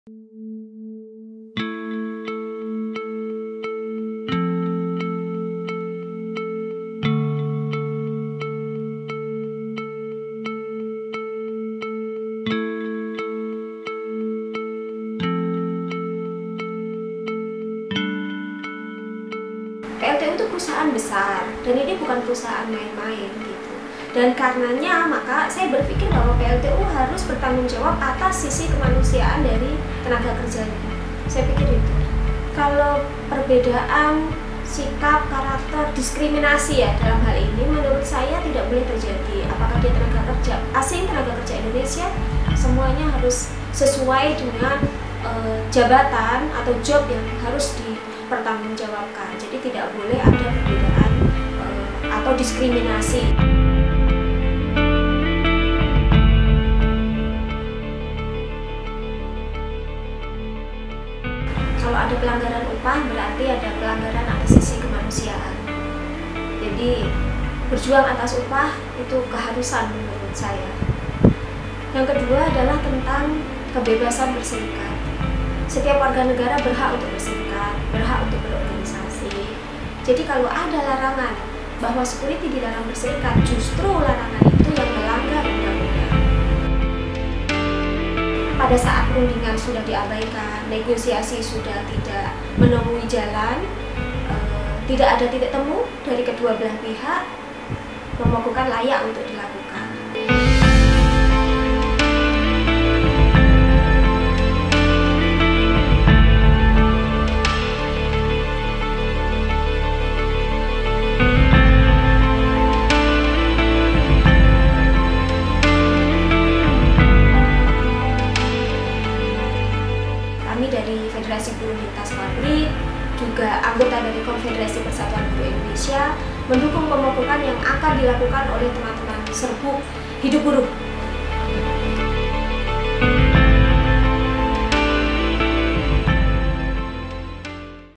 PLTU itu perusahaan besar dan ini bukan perusahaan main-main gitu. Dan karenanya maka saya berpikir bahwa PLTU harus bertanggung jawab atas sisi kemanusiaan dari tenaga kerjanya. Saya pikir itu. Kalau perbedaan sikap, karakter, diskriminasi ya dalam hal ini menurut saya tidak boleh terjadi. Apakah dia tenaga kerja asing, tenaga kerja Indonesia, semuanya harus sesuai dengan jabatan atau job yang harus dipertanggungjawabkan. Jadi tidak boleh ada perbedaan atau diskriminasi. Kalau ada pelanggaran upah berarti ada pelanggaran atas sisi kemanusiaan. Jadi berjuang atas upah itu keharusan menurut saya. Yang kedua adalah tentang kebebasan berserikat. Setiap warga negara berhak untuk berserikat, berhak untuk berorganisasi. Jadi kalau ada larangan bahwa security dilarang berserikat, justru larangan itu yang melanggar undang-undang. Pada saat perundingan sudah diabaikan, negosiasi sudah tidak menemui jalan, tidak ada titik temu dari kedua belah pihak, pemogokan layak untuk dilakukan. Kami dari Federasi Buruh Lintas Pabrik, juga anggota dari Konfederasi Persatuan Buruh Indonesia, mendukung pemogokan yang akan dilakukan oleh teman-teman Serbuk Hidup Buruh.